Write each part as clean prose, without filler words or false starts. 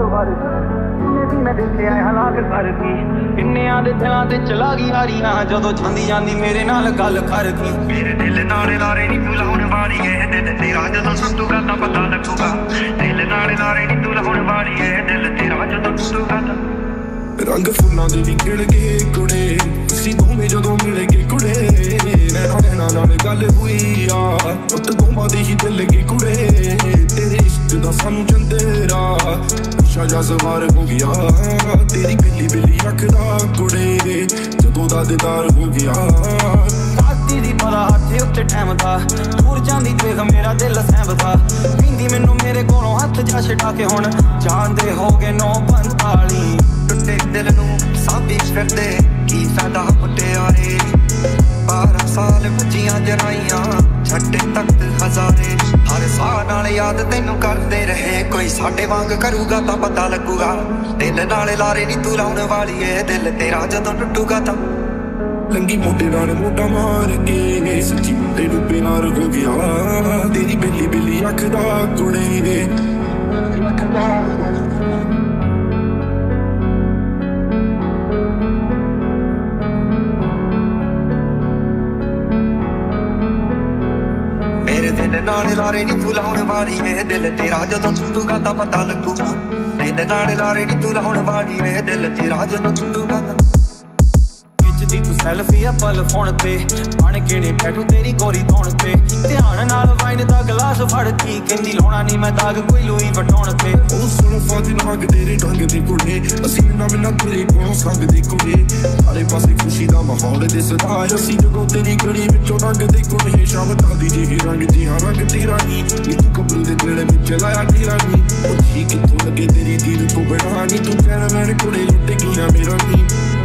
चला गई हारियां जदों जांदी जांदी मेरे नाल गल कर दी मेरे दिल नाले लारे नी तू लाउण वाली है दिल तेरा जदों टुटूगा तां पता लगूगा दिल नाले लारे नी तू लाउण वाली है दिल तेरा जदों टुटूगा तां रंग फुल्लां दे वी खिड़ गए कुड़े असीं दोवें जदों मिल गए कुड़े नैना नैना नाल गल हुई आ उत्त दोवां दे ही दिल गए कुड़े तेरे इश्क दा सानू चंदेरा नशा जा सवार हो गया तेरी बिल्ली बिल्ली अख दा कुड़े जदों दा दीदार हो गया राती दी पता हत्थे उत्ते टैम था दूर जांदी देख मेरा दिल सैंब था पींदी मैनू मेरे कोलों हत्थ जा छड़ा के हुण जांदे हो गए 9:45 टुटे दिल नू साबी फिरदे की फायदा मुटियारे 12 साल बच्चियां जराइयां छड्डे तख्त हजारे हर साह नाल याद तैनू करदे रहे कोई साडे वांग करूगा तां पता लगूगा दिल नाले लारे नी तू लाउण वाली है दिल तेरा जदों टुटूगा तां लंगी मोटे नाल मोटा मार के सच्ची मुंडे नू प्यार हो गया तेरी बिल्ली बिल्ली अख दा कुड़े नाले लारे नी तू लाउण वाली है दिल तेरा जदों टुटूगा तां पता लगूगा दिल नाले लारे नी तू लाउण वाली है दिल तेरा जदों टुटूगा खिचदी तू सैल्फी पल फोन ते बन के ने बैठू तेरी गोरी धौण ते ध्यान नाल वाइन दा गिलास फड़दी कहंदी लाउणा नी मैं दाग कोई लूई वटाउण ते ओ सुण फादी नाग तेरे ढंग दी कुड़े असीं मिन्ना तेरे कोलों संग दी कुड़े आले पासे खुशी दा माहौल दिसदा असीं जदों तेरी गली विचों लंघदे कुड़े शाम दी जेही रंग दी हाँ रंग तेरा नी तू कबरू दे दिल विच लाया तेरा नी ओ जी कित्थों लगे तेरी दीद को बड़ा नी तू कहना मैंने कुड़े लुट गईया मेरा नी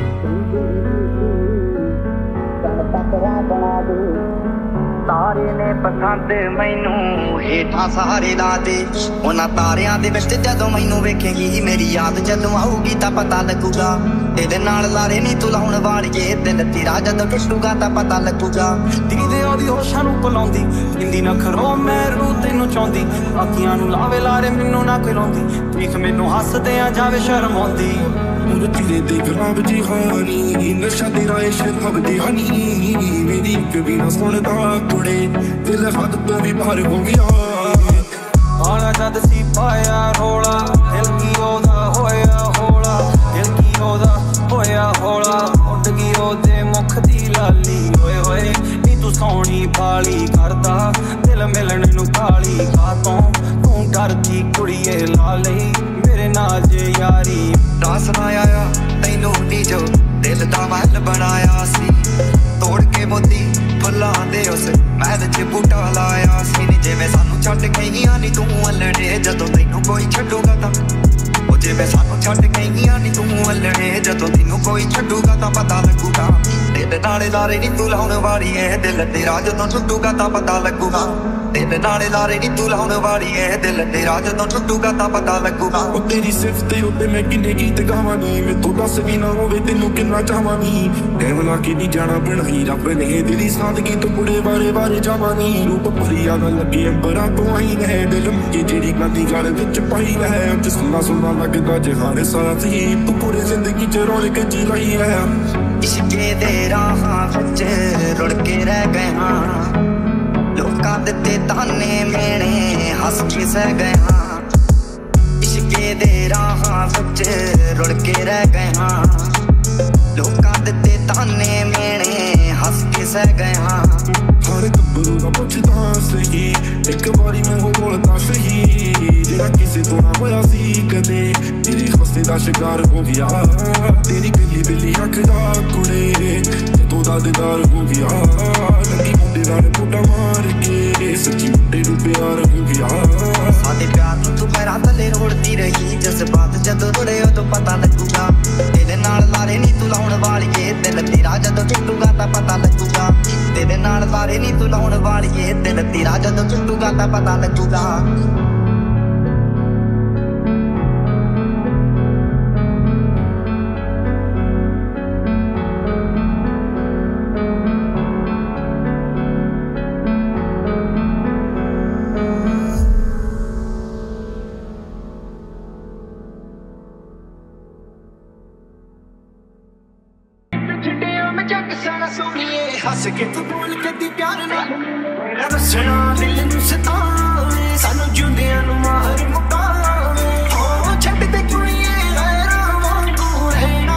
तारे ने पसंद मैनू हेठा सहारे ला दे उन्हां तारियां दे विच जदों मैनू वेखेगी मेरी याद जदों आऊगी तां पता लगूगा तेरे नाल लारे नी तू लाउण वालीए दिल तेरा जदों टुटूगा तां पता लगूगा दीदे ओदी होशां नू भुलाउंदी हिंदी नखरों मैं रू तैनू चाहुंदी अखियां नू लावे लारे मैनू ना कोई लाउंदी देख मैनू हसदे आ जावे शर्म आउंदी तेरे दे गुलाब दी हानी नशा तेरा ए शराब दी हानी मेरी एक भी ना सुनदा कुड़े दिल हद तो भी बाहर हो गया आला जद सी पाया रोला दिल की ओदा होया होला दिल की ओदा होया होला उड गई ओदे मुख दी लाली ओए होए नी तू सोहनी पाली करदा दिल मिलन नू काली कातों तू डरदी कुड़िए लाले मेरे नाल जे यारी रास ना आया तैनू नी जो दिल दा महल बनाया सी तोड़ के मोती फुल्लां दे उस महल च बूटा लाया सी नी जिवें सानू छड्ड गईयां नी तू अल्लणे जदों तैनू कोई छड्डूगा तां ओ जिवें सानू छड्ड गईयां नी तू अल्लणे जदों तैनू कोई छड्डूगा तां पता लगूगा दिल नाले लारे नी तू लाउण वाली है दिल तेरा जदों टुटूगा तां पता लगूगा दिल नाले लारे नी तू लाउण वाली है दिल तेरा जदों टुटूगा तां पता लगूगा ओ तेरी सिफत उत्ते मैं किन्ने गीत गावां नी मैथों दस भी ना होवे तैनू किन्ना चाहां नी टैम ला के नी जाना बनाई रब ने दिली सादगी तो कुड़े बारे बारे जावां नी रूप भरिया ना लगे अंबरां तो आई है दिल मुके जेड़ी गांदी गल विच पाई है अज सुना सुना लगदा जहान साथी तू पूरी जिंदगी च रौनक जी लाई है इश्के दे राहां विच रुड़ के रह गए हां लोकां दित्ते ताने मेणे हस के सह गए हां इश्के दे राहां विच रुड़ के रह गए हां लोकां दित्ते ताने मेणे हस के सह गए हां हर गब्बरू दा पुछदा सही एक बारी मैं हो बोलदा सही जेड़ा किसे तो ना होया सी कदे तेरी हस्ती दा शिकार हो गया तेरी बिल्ली बिल्ली अख दा कुड़े जदों दा दीदार हो गया लगी मुंडे नाल मोटा मार के सच्ची मुंडे नू प्यार हो गया साडे प्यार नू तू पैरां थल्ले रोड़दी रही जज्बात जदों रुड़े उदों पता लगूगा तेरे नाल लारे नी तू लाउण वालीए दिल तेरा जदों टुटूगा तां पता लगूगा तेरे नाल लारे नी तू लाउण वालीए दिल तेरा जदों टुटूगा तां पता लगूगा हस के तू बोल के दी प्यार ना मेरा रसना दिल नू सतावे सानू जुंदियां नू मार मुकावे ओ छड्ड दे कुड़िए गैरां वांगू रहना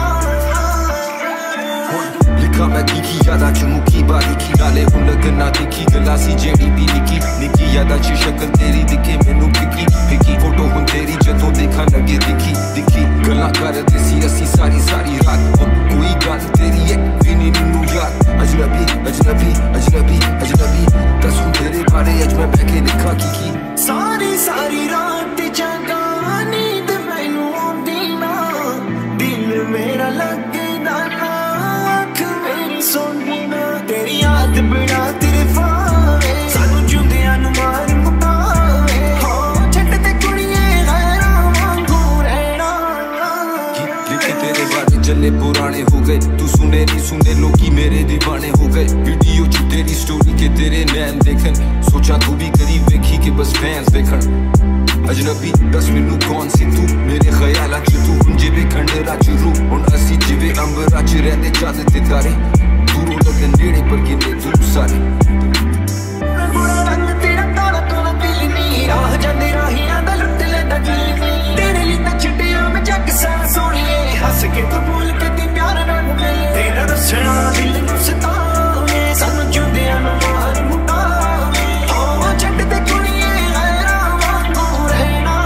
लिखा मैं की यादा च मुकी बारी की नाले हुन गन्ना दिखी गलासी जेड़ी भी निकी निकी यादा च शक्ल तेरी दिखे मैनू फिकी फिकी फोटो हुन तेरी जदों देखा लगे दिखी दिखी गल्लां करदे सी असी सारी सारी रात कोई गल तेरी एक भी नहीं मैनू याद अजनबी अजनबी अजनबी अजनबी दस हुन तेरे बारे अज मैं बैठे लिखा की सारी सारी रात जागा नींद मैनू आंदी ना दिल मेरा लगदा ना अख मेरी सोनी ना तेरी याद बिना तेरे फावे सानू जुंदियां नू मार मुकावे हो छड्ड ते कुड़िए गैरां वांगू रहना लिखे तेरे बारे जले पुराने हो गए तू सुने नहीं सुने लोगी मेरे दीवाने हो गए वीडियो च तेरी स्टोरी के तेरे नैन देखन सोचा तू भी करीब वेखी के बस फैंस देखन अजनबी दस मैनू कौन सी तू मेरे ख्यालां च तू हुन जिवें खंडरा च रूह हुन असी जिवें अंबरा च रहिंदे चंद ते तारे दूरों लगन नेड़े पर किन्ने दूर सारे रंग तेरा काला काला दिल नी राह जांदे राहियां दा लुट लेंदा दिल नी तेरे लिए तां छड्डिया मैं जग सारा सोहणिए हस के तू बोल के दी प्यार नाल मिले तेरा रसना दिल नू सतावे सानू जुंदियां नू मार मुकावे ओ छड्ड ते कुड़िए गैरां वांगू रहना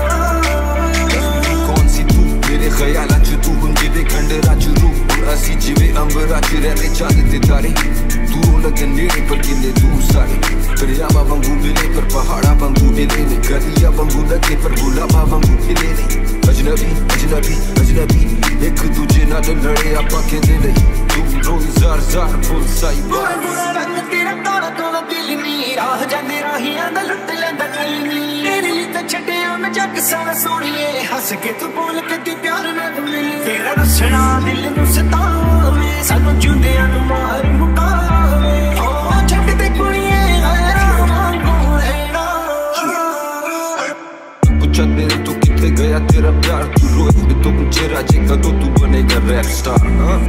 कौन सी तू मेरे ख्यालां च तू हुन जिवें खंडरा च रूह हुन असी जिवें अंबरा च रहिंदे चंद ते तारे दूरों लगन नेड़े पर किन्ने दूर सारे दरियावां वांगू मिले पर पहाड़ां वांगू मिले ने गलियां वांगू लगे पर गुलाबां वांगू खिले ने अजनबी अजनबी अजनबी एक दूजे नाल लड़े आपां कहंदे नहीं तू रोज़ ज़ार ज़ार फुल साई रंग तेरा काला काला दिल नी राह जांदे राहियां दा लुट लेंदा दिल नी तेरे लिए तां छड्डिया मैं जग सारा सोहणिए हस के तू बोल के दी प्यार नाल मिले तेरा रसना दिल नू सतावे सानू जुंदियां नू मार मुकावे ओ छड्ड ते कुड़िए गैरां वांगू रहना पूछा मेरे तो किथे गया तेरा प्यार तू रोए तो पूछे राजे कदों तू बनेगा rap star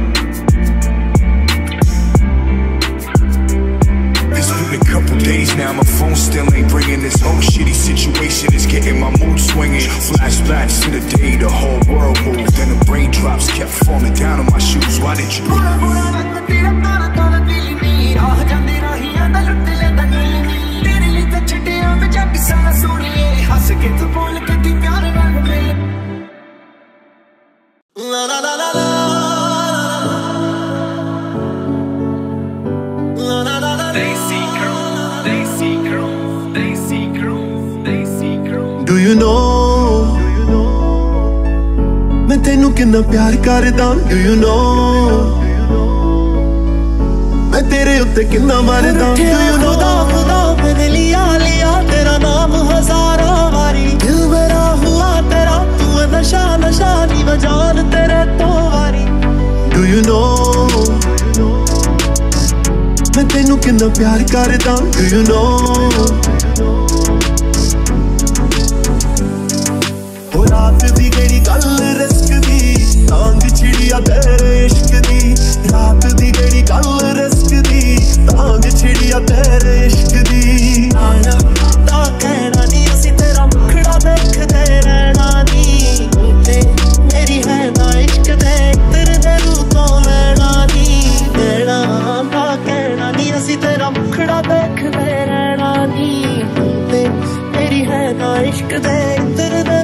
It's been a couple days now, my phone still ain't ringing. This whole shitty situation is getting my mood swinging. Flashbacks to the day the whole world moved, and the raindrops kept falling down on my shoes. Why did you leave? रंग तेरा काला काला दिल नी राह जांदे राहियां दा लुट लेंदा दिल नी तेरे लिए तां छड्डिया मैं जग सारा सोहणिए हस के तू बोल के दी प्यार नाल मिले ला ला ला ला Do you know मैं तेनू किन्ना प्यार करदा Do you know मैं तेरे उत्ते किन्ना मरदा Do you know खुदा मैंने लिया लिया तेरा नाम हजारों बारी दिल मेरा हुआ तेरा तू नशा नशा नी बजान तेरे तो वारी Do you know मैं तेनू किन्ना प्यार करदा Do you know रात दी गई गल रिस्क दी तांग छिड़िया तेरे इश्क दी रात दी गई गल रिस्क दी तांग छिड़िया तेरे इश्क दी ता कहना नी असी तेरा मुखड़ा देखदे रहना नी मेरी है ना इश्क दे तेरे दिल तो लेना नी देना ता कहना नी असी तेरा मुखड़ा देखदे रहना नी मेरी है ना इश्क दे तेरे दिल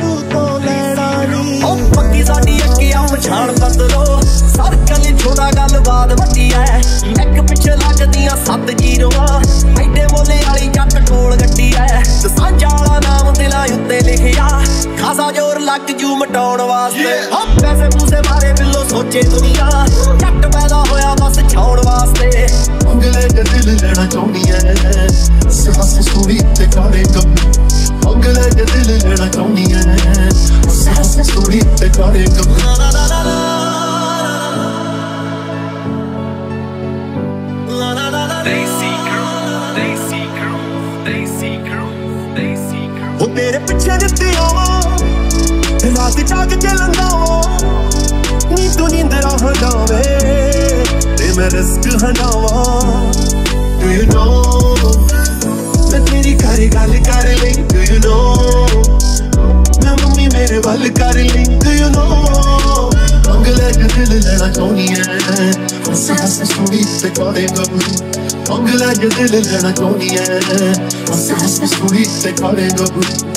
साडी अक्कियां पछाण बदलो सर्कल छोटा गलबात वड्डी है एक पिछे लगदियां 7 जीरोआं एडे मोले वाली जट कोल गड्डी है सांझा वाला नाम दिलां उत्ते लिखिया खासा जोर लग जू मटाउण वास्ते पैसे पूसे मारे बिल्लो सोचे दुनिया जट पैदा होया बस छाउण वास्ते अगले दे दिल लेना चाहुंदी है हस सोहणी ते काले गम अगले दे दिल लेना चाहुंदी है हस सोहणी ते काले गम वो तेरे पिछे जिद्दी आवा रात जाग के लंगा नी तू नींद राह जावे मैं रिस्क हटावा Do you know मैं तेरी घर गल कर ली Do you know मैं मम्मी मेरे वल कर ली Do you know अंगले जो दिल लेना चाहनी है हंस हंस स्टोरी से करेगा अंगले जो दिल लेना चाहनी है हंस हंस स्टोरी से करेगा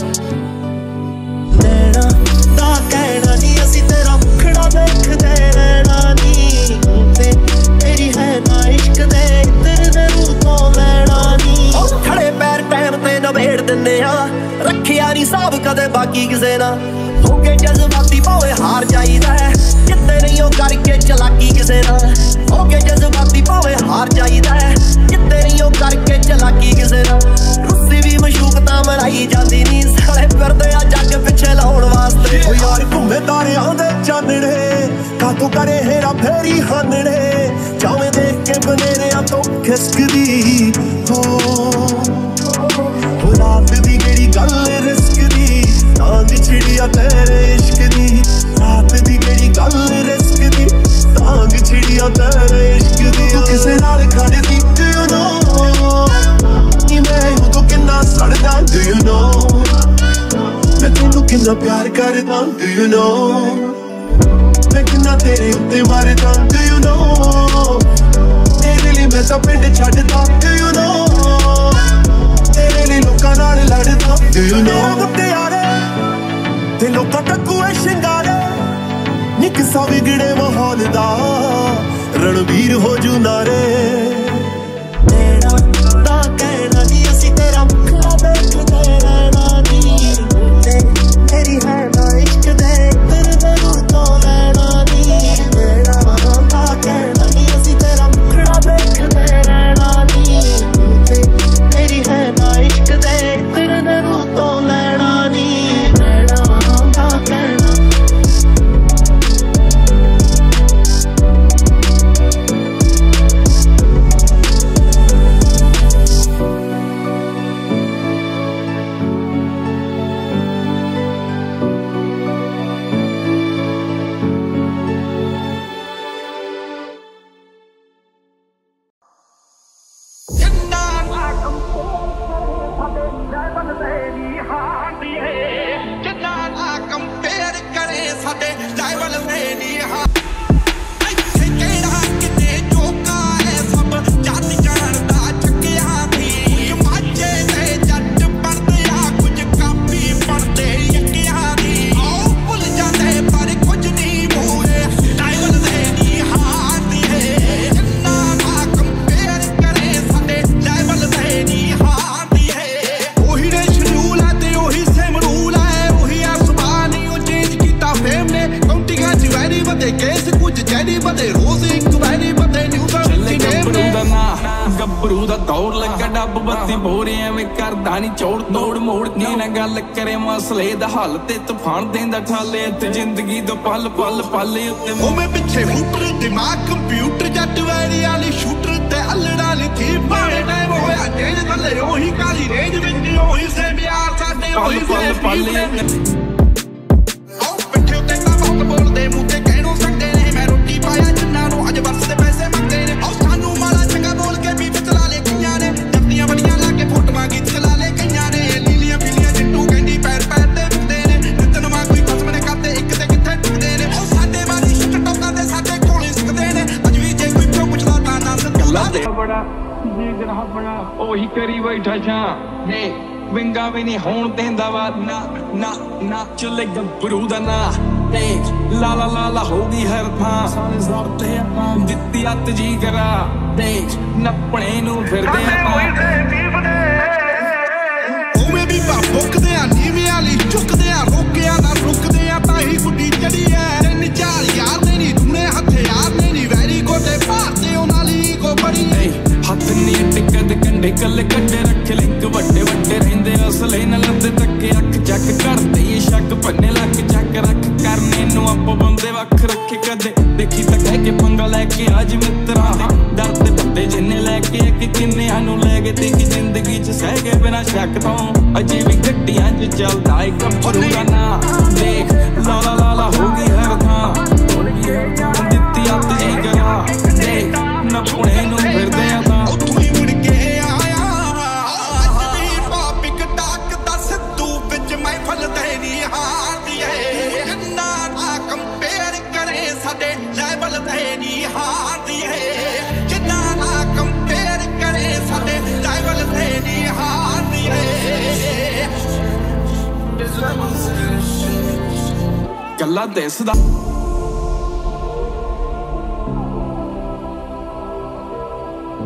नैना दा कहना नी असी तेरा मुखड़ा देखदे रहना नी ते तेरी है ना इश्क दे तेरे रूह तो लेना नी खड़े पैर टाइम ते नबेड़ दिंदे आ रखिया नी साहब कदे बाकी किसे ना होके जज्बाती भावे हार जाईदा है जिद्दे नहीं हो करके चलाकी किसे ना होके जज्बाती भावे हार जाईदा है जिद्दे नहीं हो करके चलाकी किसे ना रुस्सी भी मशूकता मनाई जाती नी साले फिरदे आ जग पिछे लाउण वास्ते ओ यार घुम्मे तारियां दे चानणे कातों करे हेरा फेरी हानणे चावे देख के बनेरिया तो खिसकदी हो रात दी केड़ी गल रिस्क दी तांग छिड़िया तेरे इश्क दी रात दी केड़ी गल रिस्क दी तांग छिड़िया तेरे इश्क दी तू किसे नाल खड़ी सी Do you know नी मैं तो किन्ना सड़दा Do you know मैं तेनू किन्ना प्यार करदा Do you know मैं किन्ना तेरे उत्ते मारदा Do you know तेरे लिए मैं तां पिंड छड्डदा Do you know तेरे लिए लोकां नाल लड़दा Do you know मुट्टे यारे ते लोकां टक्कूए शिंगारे नी किसा विगड़े माहौल दा रणवीर हो जू नारे नैना दा कहना नी असी तेरा मुखड़ा देखदे रहना नी तेरी है ना इश्क दे तेरे रूह तो लेना नी नैना दा कहना नी असी तेरा मुखड़ा देखदे रहना नी तेरी है ना इश्क दे तेरे रूह तो लेना नी नैना दा कहना गबरू दा दौड़ लगा डब बत्ती बोरे एवें करदा नी चौड़ दौड़ मोड़ नी ना गल करे मसले दा हल ते तूफान देंदा ठाले ते जिंदगी दो पल पल पल उत्ते मुंह पिछे हुटर दिमाग कंप्यूटर जट वैरी वाली शूटर ते अल्लड़ा ली थी भावे टाइम होया तेज थल्ले ओही काली रेंज विच ओही से प्यार साडे ओही पल पल आओ पिछे उत्ते ता बहुत बोलदे मुंह ते कहनो सकदे ने मैं रोटी पाया जिन्ना नु अज बरस दे पैसे मंगदे ने आओ सानू माला चंगा बोल के भी चला ले कईयां ने जप्तियां बड़ियां ला के फोटोआं गीत चला ले कईयां ने लीलियां फिलियां जिट्टू कहंदी पैर पैर ते विकदे ने नितन मा कोई खसम ने करते एक ते किथे टुकदे ने ओ साडे वाली शिट टोका दे साडे कोले सकदे ने अज भी जे कोई पुछदा तां ना गल्ला दे बड़ा जी जरा बड़ा ओही करी बैठा छा ने विंगा भी नहीं होण देंदा वा ना ना ना चले गबरू दा ना देख ला ला ला ला होगी हर थां दित्ती अत जी करा देख नपणे नू फिरदे ओवें भी भुकदे आ नीवें वाली चुकदे आ रोकिया ना रुकदे आ ताही गुड्डी चढ़ी ऐ तीन चार यार ने नी धुने हथियार ने नी वैरी गोटे भारते उन्हां ली को बड़ी हथ नी टिकद कंडे कल कंडे रख लिंक वड्डे वड्डे रहिंदे असले न लद्दे तक्के अख चक करदे ये शक भन्ने लग चक रख करने नू आप बंदे वख रखे कदे देखी तक कह के पंगा लेके आज मित्रा दर्द बंदे जिन्ने लेके एक किन्ने आनू ले गए ते की जिंदगी च सह गए बिना शक तो अजे भी गड्डियां च चलदा एक फरूगा ना देख ला ला ला ला होगी हर थां दित्ती अत जी करा देख ਕੱਲਾ ਦਿਸਦਾ